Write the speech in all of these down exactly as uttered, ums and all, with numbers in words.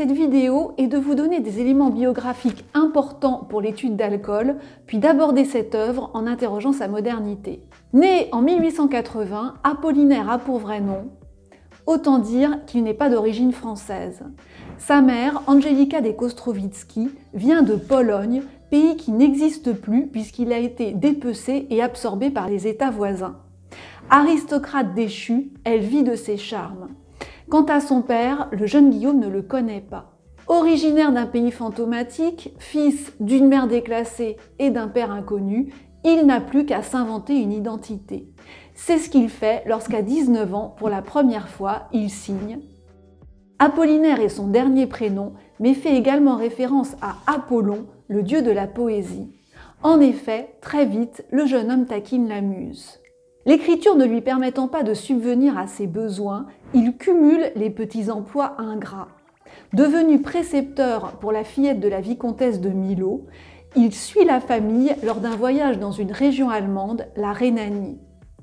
cette vidéo est de vous donner des éléments biographiques importants pour l'étude d'Alcool, puis d'aborder cette œuvre en interrogeant sa modernité. Né en mille huit cent quatre-vingts, Apollinaire a pour vrai nom. Autant dire qu'il n'est pas d'origine française. Sa mère, Angelika de Kostrowicki, vient de Pologne, pays qui n'existe plus puisqu'il a été dépecé et absorbé par les États voisins. Aristocrate déchue, elle vit de ses charmes. Quant à son père, le jeune Guillaume ne le connaît pas. Originaire d'un pays fantomatique, fils d'une mère déclassée et d'un père inconnu, il n'a plus qu'à s'inventer une identité. C'est ce qu'il fait lorsqu'à dix-neuf ans, pour la première fois, il signe. Apollinaire est son dernier prénom, mais fait également référence à Apollon, le dieu de la poésie. En effet, très vite, le jeune homme taquine la muse. L'écriture ne lui permettant pas de subvenir à ses besoins, il cumule les petits emplois ingrats. Devenu précepteur pour la fillette de la vicomtesse de Milhaud, il suit la famille lors d'un voyage dans une région allemande, la Rhénanie.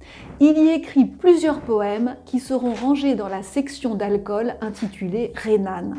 Il y écrit plusieurs poèmes qui seront rangés dans la section d'Alcool intitulée Rhénane.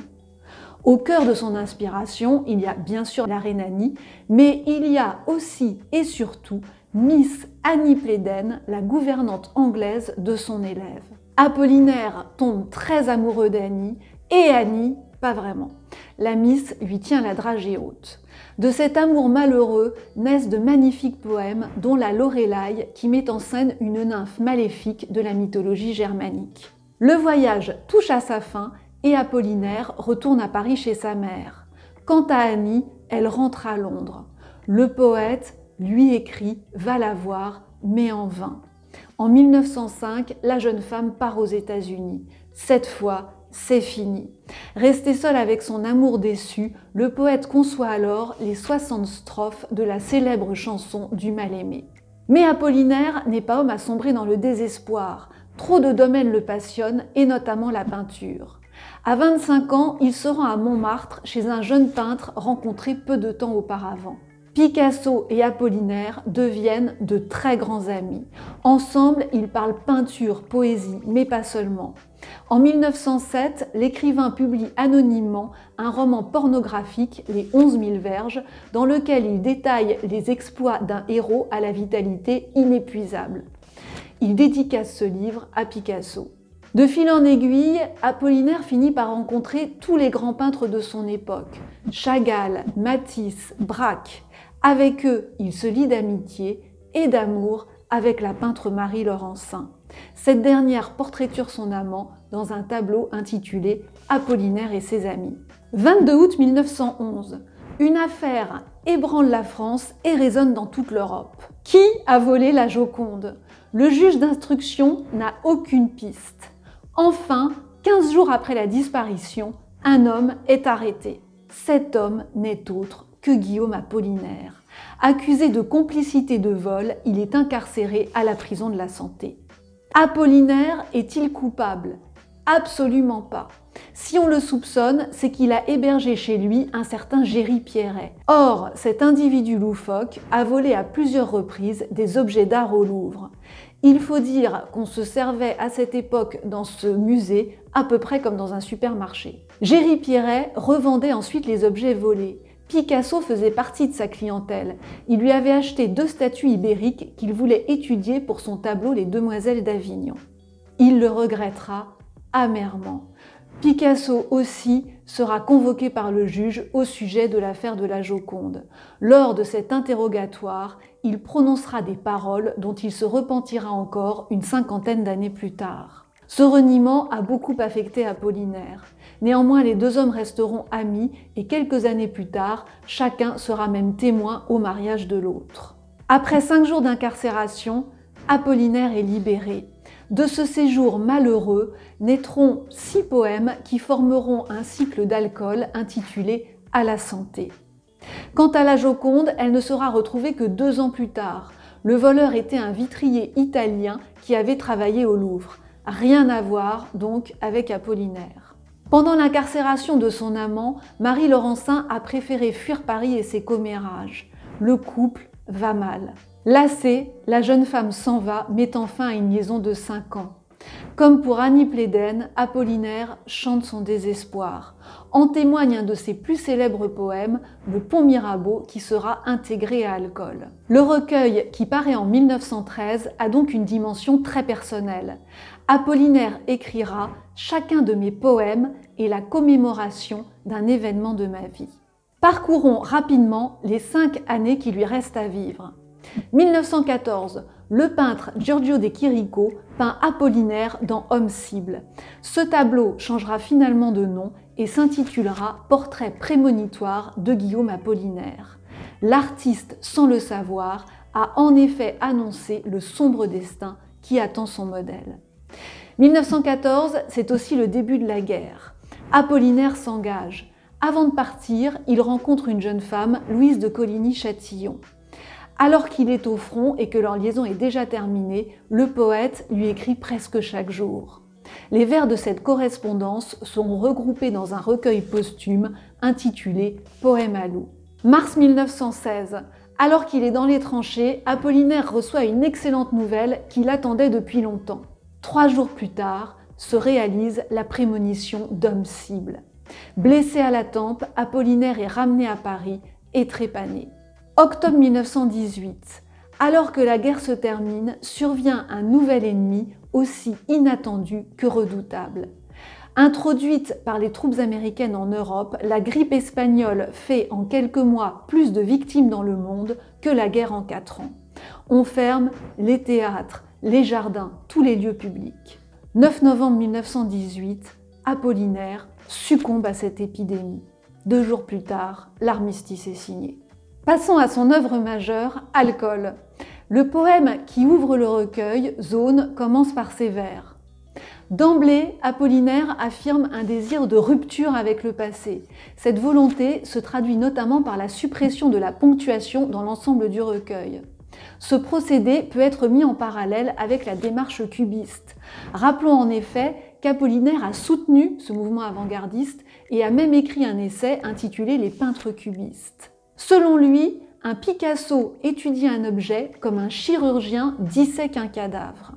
Au cœur de son inspiration, il y a bien sûr la Rhénanie, mais il y a aussi et surtout Miss Annie Pléden, la gouvernante anglaise de son élève. Apollinaire tombe très amoureux d'Annie, et Annie, pas vraiment. La Miss lui tient la dragée haute. De cet amour malheureux naissent de magnifiques poèmes, dont la Lorelei, qui met en scène une nymphe maléfique de la mythologie germanique. Le voyage touche à sa fin et Apollinaire retourne à Paris chez sa mère. Quant à Annie, elle rentre à Londres. Le poète lui écrit « Va la voir », mais en vain. En mille neuf cent cinq, la jeune femme part aux États-Unis. Cette fois, c'est fini. Resté seul avec son amour déçu, le poète conçoit alors les soixante strophes de la célèbre chanson du mal-aimé. Mais Apollinaire n'est pas homme à sombrer dans le désespoir. Trop de domaines le passionnent, et notamment la peinture. À vingt-cinq ans, il se rend à Montmartre chez un jeune peintre rencontré peu de temps auparavant. Picasso et Apollinaire deviennent de très grands amis. Ensemble, ils parlent peinture, poésie, mais pas seulement. En mille neuf cent sept, l'écrivain publie anonymement un roman pornographique, Les onze mille verges, dans lequel il détaille les exploits d'un héros à la vitalité inépuisable. Il dédicace ce livre à Picasso. De fil en aiguille, Apollinaire finit par rencontrer tous les grands peintres de son époque. Chagall, Matisse, Braque. Avec eux, il se lie d'amitié et d'amour avec la peintre Marie Laurencin. Cette dernière portraiture son amant dans un tableau intitulé « Apollinaire et ses amis ». vingt-deux août mille neuf cent onze. Une affaire ébranle la France et résonne dans toute l'Europe. Qui a volé la Joconde? Le juge d'instruction n'a aucune piste. Enfin, quinze jours après la disparition, un homme est arrêté. Cet homme n'est autre que Guillaume Apollinaire. Accusé de complicité de vol, il est incarcéré à la prison de la Santé. Apollinaire est-il coupable? Absolument pas. Si on le soupçonne, c'est qu'il a hébergé chez lui un certain Géry Pierret. Or, cet individu loufoque a volé à plusieurs reprises des objets d'art au Louvre. Il faut dire qu'on se servait à cette époque dans ce musée à peu près comme dans un supermarché. Géry Pierret revendait ensuite les objets volés. Picasso faisait partie de sa clientèle. Il lui avait acheté deux statues ibériques qu'il voulait étudier pour son tableau Les Demoiselles d'Avignon. Il le regrettera amèrement. Picasso aussi sera convoqué par le juge au sujet de l'affaire de la Joconde. Lors de cet interrogatoire, il prononcera des paroles dont il se repentira encore une cinquantaine d'années plus tard. Ce reniement a beaucoup affecté Apollinaire. Néanmoins, les deux hommes resteront amis et quelques années plus tard, chacun sera même témoin au mariage de l'autre. Après cinq jours d'incarcération, Apollinaire est libéré. De ce séjour malheureux naîtront six poèmes qui formeront un cycle d'Alcool intitulé « À la santé ». Quant à la Joconde, elle ne sera retrouvée que deux ans plus tard. Le voleur était un vitrier italien qui avait travaillé au Louvre. Rien à voir donc avec Apollinaire. Pendant l'incarcération de son amant, Marie Laurencin a préféré fuir Paris et ses commérages. Le couple va mal. Lassée, la jeune femme s'en va, mettant fin à une liaison de cinq ans. Comme pour Annie Pléden, Apollinaire chante son désespoir. En témoigne un de ses plus célèbres poèmes, Le Pont Mirabeau, qui sera intégré à Alcool. Le recueil, qui paraît en mille neuf cent treize, a donc une dimension très personnelle. Apollinaire écrira « Chacun de mes poèmes est la commémoration d'un événement de ma vie ». Parcourons rapidement les cinq années qui lui restent à vivre. mille neuf cent quatorze, le peintre Giorgio de Chirico peint Apollinaire dans Homme cible. Ce tableau changera finalement de nom et s'intitulera Portrait prémonitoire de Guillaume Apollinaire. L'artiste, sans le savoir, a en effet annoncé le sombre destin qui attend son modèle. mille neuf cent quatorze, c'est aussi le début de la guerre. Apollinaire s'engage. Avant de partir, il rencontre une jeune femme, Louise de Coligny-Châtillon. Alors qu'il est au front et que leur liaison est déjà terminée, le poète lui écrit presque chaque jour. Les vers de cette correspondance sont regroupés dans un recueil posthume intitulé « Poème à loup ». Mars mille neuf cent seize. Alors qu'il est dans les tranchées, Apollinaire reçoit une excellente nouvelle qui l'attendait depuis longtemps. Trois jours plus tard, se réalise la prémonition d'Homme cible. Blessé à la tempe, Apollinaire est ramené à Paris et trépané. Octobre mille neuf cent dix-huit. Alors que la guerre se termine, survient un nouvel ennemi aussi inattendu que redoutable. Introduite par les troupes américaines en Europe, la grippe espagnole fait en quelques mois plus de victimes dans le monde que la guerre en quatre ans. On ferme les théâtres, les jardins, tous les lieux publics. neuf novembre mille neuf cent dix-huit, Apollinaire succombe à cette épidémie. Deux jours plus tard, l'armistice est signé. Passons à son œuvre majeure, Alcool. Le poème qui ouvre le recueil, Zone, commence par ces vers. D'emblée, Apollinaire affirme un désir de rupture avec le passé. Cette volonté se traduit notamment par la suppression de la ponctuation dans l'ensemble du recueil. Ce procédé peut être mis en parallèle avec la démarche cubiste. Rappelons en effet qu'Apollinaire a soutenu ce mouvement avant-gardiste et a même écrit un essai intitulé « Les peintres cubistes ». Selon lui, un Picasso étudie un objet comme un chirurgien dissèque un cadavre.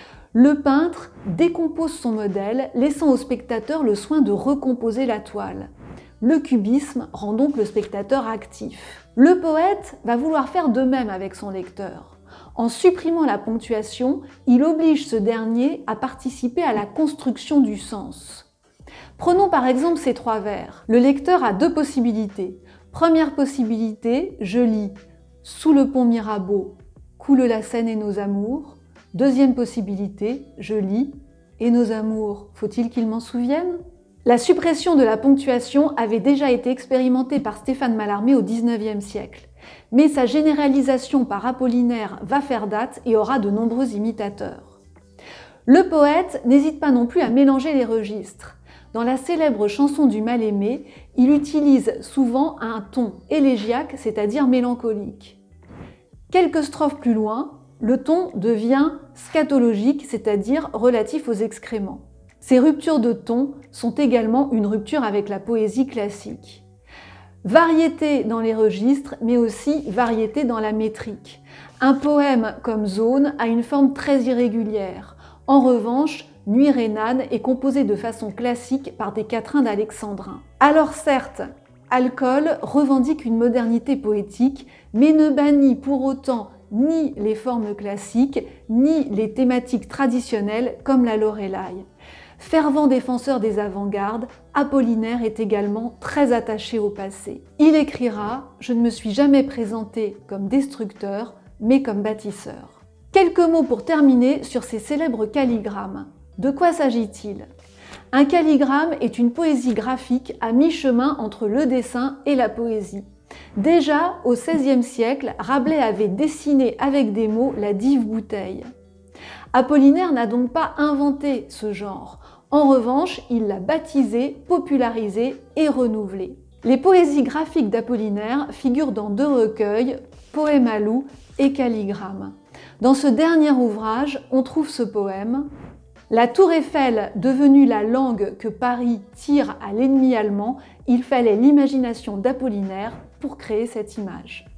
Le peintre décompose son modèle, laissant au spectateur le soin de recomposer la toile. Le cubisme rend donc le spectateur actif. Le poète va vouloir faire de même avec son lecteur. En supprimant la ponctuation, il oblige ce dernier à participer à la construction du sens. Prenons par exemple ces trois vers. Le lecteur a deux possibilités. Première possibilité, je lis « Sous le pont Mirabeau, coule la Seine et nos amours ». Deuxième possibilité, je lis « Et nos amours, faut-il qu'ils m'en souviennent ?» La suppression de la ponctuation avait déjà été expérimentée par Stéphane Mallarmé au dix-neuvième siècle. Mais sa généralisation par Apollinaire va faire date et aura de nombreux imitateurs. Le poète n'hésite pas non plus à mélanger les registres. Dans la célèbre chanson du Mal-aimé, il utilise souvent un ton élégiaque, c'est-à-dire mélancolique. Quelques strophes plus loin, le ton devient scatologique, c'est-à-dire relatif aux excréments. Ces ruptures de ton sont également une rupture avec la poésie classique. Variété dans les registres, mais aussi variété dans la métrique. Un poème comme Zone a une forme très irrégulière. En revanche, Nuit rhénane est composée de façon classique par des quatrains d'alexandrin. Alors certes, Alcool revendique une modernité poétique, mais ne bannit pour autant ni les formes classiques, ni les thématiques traditionnelles comme la Lorelai. Fervent défenseur des avant-gardes, Apollinaire est également très attaché au passé. Il écrira « Je ne me suis jamais présenté comme destructeur, mais comme bâtisseur ». Quelques mots pour terminer sur ces célèbres calligrammes. De quoi s'agit-il? Un calligramme est une poésie graphique à mi-chemin entre le dessin et la poésie. Déjà, au seizième siècle, Rabelais avait dessiné avec des mots la dive bouteille. Apollinaire n'a donc pas inventé ce genre. En revanche, il l'a baptisé, popularisé et renouvelé. Les poésies graphiques d'Apollinaire figurent dans deux recueils, Poème à loup et Calligramme. Dans ce dernier ouvrage, on trouve ce poème. La tour Eiffel, devenue la langue que Paris tire à l'ennemi allemand, il fallait l'imagination d'Apollinaire pour créer cette image.